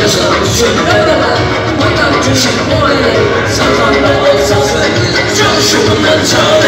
上去来来来，我当真是活嘞，想象到小水里就是我们唱。